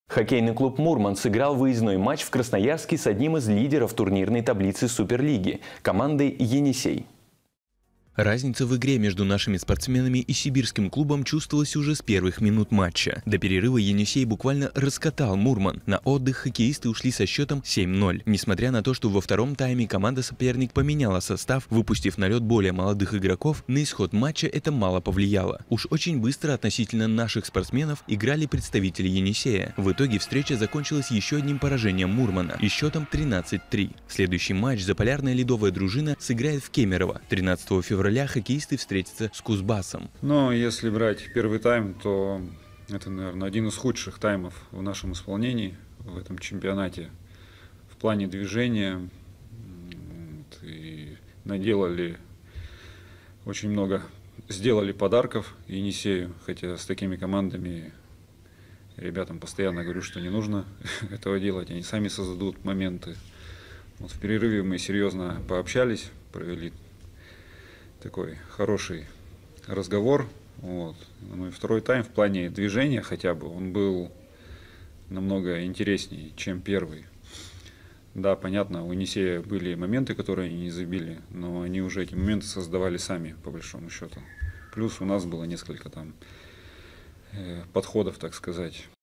Хоккейный клуб «Мурман» сыграл выездной матч в Красноярске с одним из лидеров турнирной таблицы Суперлиги – командой «Енисей». Разница в игре между нашими спортсменами и сибирским клубом чувствовалась уже с первых минут матча. До перерыва Енисей буквально раскатал Мурман. На отдых хоккеисты ушли со счетом 7-0. Несмотря на то, что во втором тайме команда-соперник поменяла состав, выпустив на лед более молодых игроков, на исход матча это мало повлияло. Уж очень быстро относительно наших спортсменов играли представители Енисея. В итоге встреча закончилась еще одним поражением Мурмана и счетом 13-3. Следующий матч заполярная ледовая дружина сыграет в Кемерово. 13 февраля хоккеисты встретятся с Кузбассом. Но если брать первый тайм, то это, наверное, один из худших таймов в нашем исполнении в этом чемпионате. В плане движения и наделали очень много, сделали подарков Енисею, хотя с такими командами ребятам постоянно говорю, что не нужно этого делать, они сами создадут моменты. Вот в перерыве мы серьезно пообщались, провели такой хороший разговор. Вот. Ну и второй тайм в плане движения хотя бы, он был намного интереснее, чем первый. Да, понятно, у Енисея были моменты, которые они не забили, но они уже эти моменты создавали сами, по большому счету. Плюс у нас было несколько там подходов, так сказать.